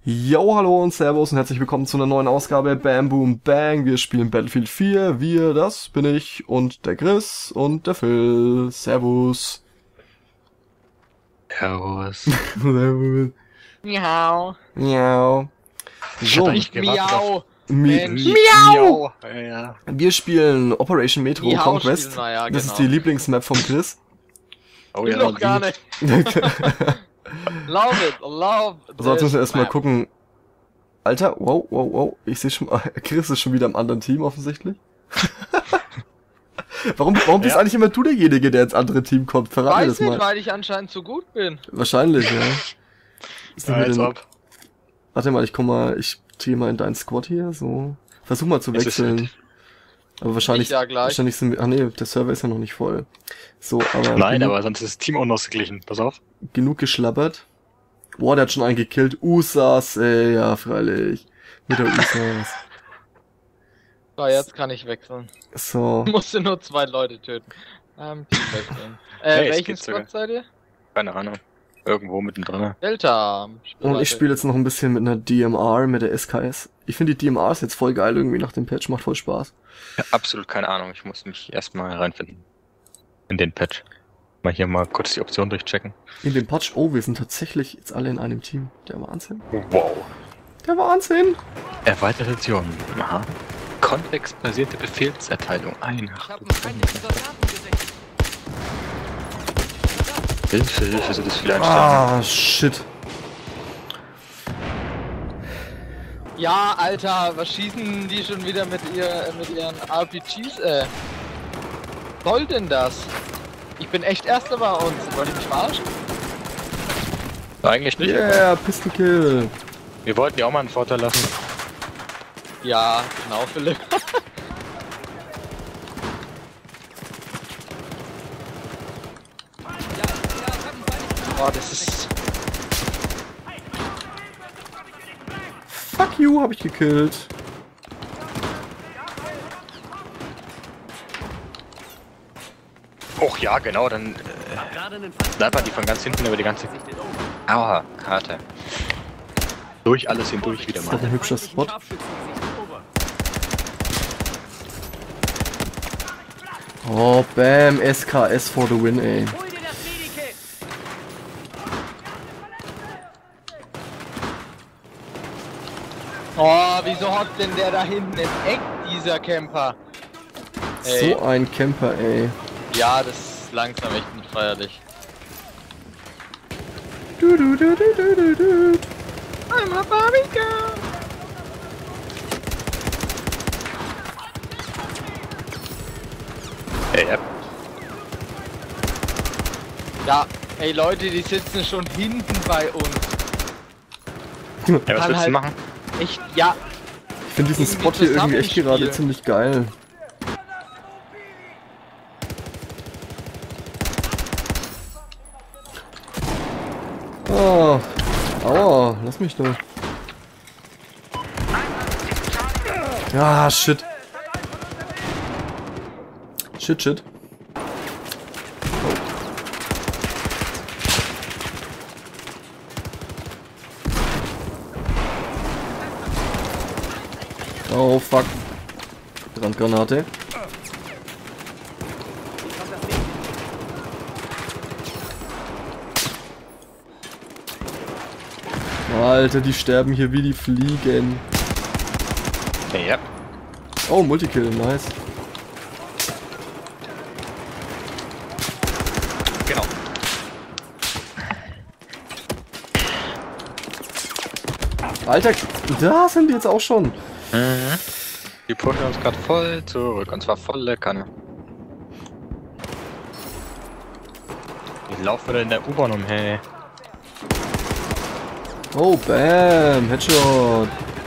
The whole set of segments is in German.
Yo, hallo und servus und herzlich willkommen zu einer neuen Ausgabe Bam Boom Bang. Wir spielen Battlefield 4. Wir, das bin ich und der Chris und der Phil. Servus. Servus. Servus. Miau. Miau. So, Nicht Miau. Mensch. Miau. Ja. Wir spielen Operation Metro Miau Conquest. spielen wir, ja, Das ist genau. die Lieblingsmap von Chris. Oh Will ja, doch gar nicht. Love it, love So, jetzt müssen wir erstmal map. gucken. Alter, wow. Ich sehe schon mal, Chris ist schon wieder im anderen Team offensichtlich. Warum bist Ja. eigentlich immer du derjenige, der ins andere Team kommt? Verrat mir Weiß das nicht, mal. weil ich anscheinend zu gut bin. Wahrscheinlich, ja. Ist nicht mehr als den- ob. Warte mal, ich gehe mal in deinen Squad hier, so. Versuch mal zu Es ist wechseln. Aber wahrscheinlich, Ich ja gleich. wahrscheinlich sind wir, nee, der Server ist ja noch nicht voll. So, aber Nein, genug, aber sonst ist das Team unausgeglichen. Pass auf. genug geschlabbert. Boah, der hat schon einen gekillt. Usas, ey, ja, freilich. Mit der Usas. So, jetzt kann ich wechseln. So. Ich musste nur 2 Leute töten. Team wechseln. Hey, es Welchen geht sogar. Squad seid ihr? Keine Ahnung. Irgendwo mittendrin. Delta. Und ich spiele jetzt noch ein bisschen mit einer DMR, mit der SKS. Ich finde die DMR ist jetzt voll geil irgendwie nach dem Patch, macht voll Spaß. Ja, absolut keine Ahnung. Ich muss mich erstmal reinfinden. In den Patch. Mal kurz die Option durchchecken. In dem Patch, oh, wir sind tatsächlich jetzt alle in einem Team. Der Wahnsinn. Wow. Der Wahnsinn. Erweiterte Optionen. Aha. Kontextbasierte Befehlserteilung. Hilfe, sind das viele Einstellungen. Ah, shit. Ja, Alter, was schießen die schon wieder mit ihren RPGs, soll denn das? Ich bin echt Erster bei uns. Wollt ihr mich verarschen? Eigentlich nicht. Yeah, Pistol Kill. Wir wollten ja auch mal einen Vorteil lassen. Ja, genau, Philipp. Boah, das ist... Fuck you, hab ich gekillt. Och ja, genau, dann snipern die von ganz hinten über die ganze... Aua, Karte. Durch alles hindurch wieder Das ist doch mal. ein hübscher Spot. Oh, bam, SKS for the win, ey. Oh, wieso hockt denn der da hinten im Eck, dieser Camper? Ey. So ein Camper, ey. Ja, das ist langsam echt nicht feierlich. Du. I'm a Barbie Girl. Ja. Ja, ey Leute, die sitzen schon hinten bei uns. Ja, was Kann willst du halt- machen? Echt, ja. Ich finde diesen Irgendwie Spot hier irgendwie echt Zusammenspiel. gerade ziemlich geil. Oh. Aua, lass mich doch. Ja, shit. Shit. Oh fuck. Brandgranate. Alter, die sterben hier wie die Fliegen. Ja. Oh, Multikill, nice. Genau. Alter, da sind die jetzt auch schon. Die pushen uns gerade voll zurück, und zwar volle Kanne. Ich laufe wieder in der U-Bahn umher. Oh, bam, Headshot.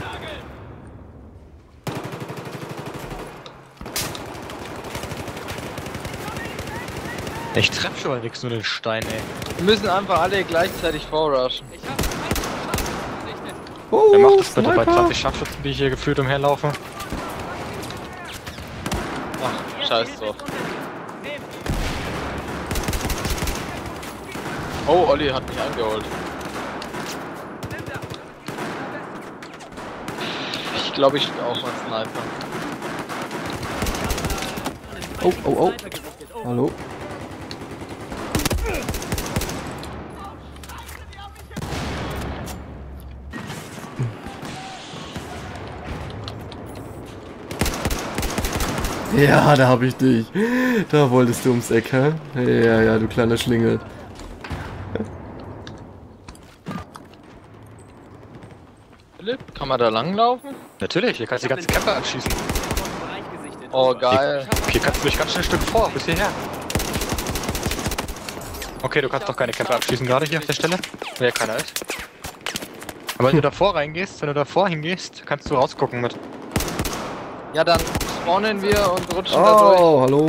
Ich treffe schon mal nix, nur den Stein, ey. Wir müssen einfach alle gleichzeitig vorrushen. Oh, Wer macht das bitte bei Sniper. 20 Scharfschützen, die hier gefühlt umherlaufen? Ach, scheiß drauf. Oh, Olli hat mich eingeholt. glaube, ich spiele auch mal Sniper. Oh, oh, oh. Hallo. Ja, da hab ich dich. Da wolltest du ums Eck, hä? Ja, ja, du kleiner Schlingel. Philipp, kann man da langlaufen? Natürlich, hier kannst du die ganzen Camper anschießen. Oh, geil. Hier kannst du mich ganz schnell ein Stück vor, bis hierher. Okay, du kannst doch keine Camper abschießen gerade hier auf der Stelle, weil ja keiner ist. Aber wenn du davor reingehst, wenn du davor hingehst, kannst du rausgucken mit. Ja, dann spawnen wir und rutschen da durch. Oh, hallo.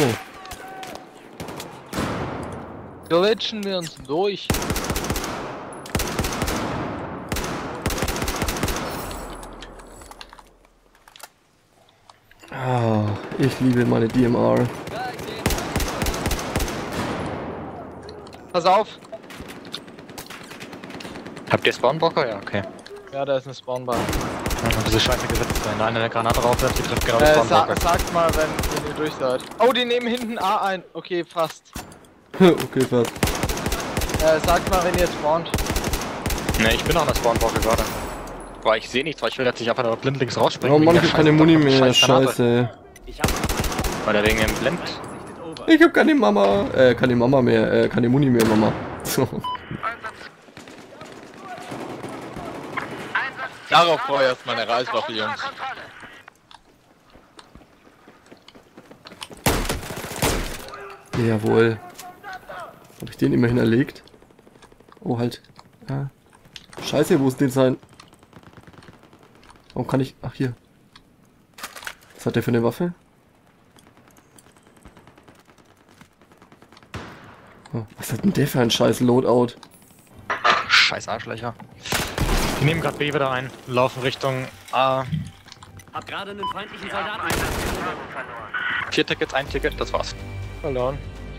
Glitschen wir uns durch. Ah, ich liebe meine DMR. Pass auf. Habt ihr Spawnblocker? Ja, okay. Ja, da ist eine Spawnbar. Ja, diese Scheiße gesetzt, wenn da eine Granate raufwirft, die trifft genau die Spawnblocker. Sagt mal, wenn ihr durch seid. Oh, die nehmen hinten A ein. Okay, fast. Okay, fast. Sagt mal, wenn ihr spawnt. Ne, ich bin auch an der Spawnblocker gerade. Boah, ich sehe nichts, weil ich will jetzt nicht einfach nur blindlings rausspringen. Oh Mann, ich wegen hab der keine Muni Scheiß- mehr, Scheiß-Granate. scheiße. Weil der wegen dem Blend. Ich hab keine Mama, keine Mama mehr, keine Muni mehr, Mama. So. Darauf freue ich erst meine Reiswaffe, Jungs. Jawohl. Hab ich den immerhin erlegt? Oh, halt. Ah. Scheiße, wo ist den sein? Warum kann ich... Ach, hier. Was hat der für eine Waffe? Oh, was hat denn der für ein scheiß Loadout? Scheiß Arschlöcher. Die nehmen gerade B wieder ein, laufen Richtung A. Hab gerade einen feindlichen Soldaten 4 Tickets, 1 Ticket, das war's. Verloren.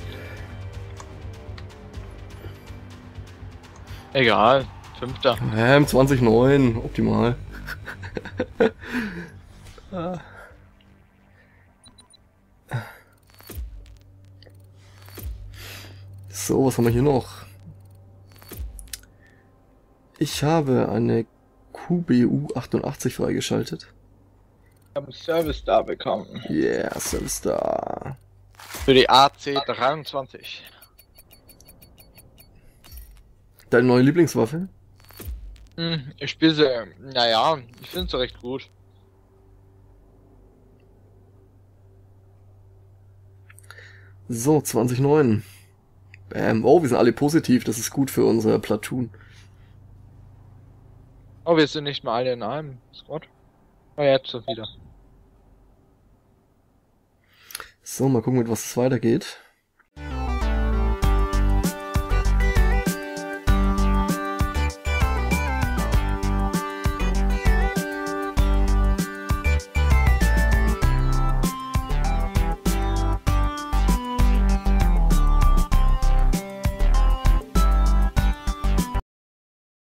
Egal. Fünfter. 2009, optimal. Ah. So, was haben wir hier noch? Ich habe eine QBU 88 freigeschaltet. Ich habe einen Service da bekommen. Yeah, Service da. Für die AC-23. Deine neue Lieblingswaffe? Ich spiele sie, naja, ich finde sie recht gut. So, 2009. Bam. Oh, wir sind alle positiv. Das ist gut für unser Platoon. Oh, wir sind nicht mal alle in einem Squad. Oh, jetzt schon wieder. So, mal gucken, mit was es weitergeht.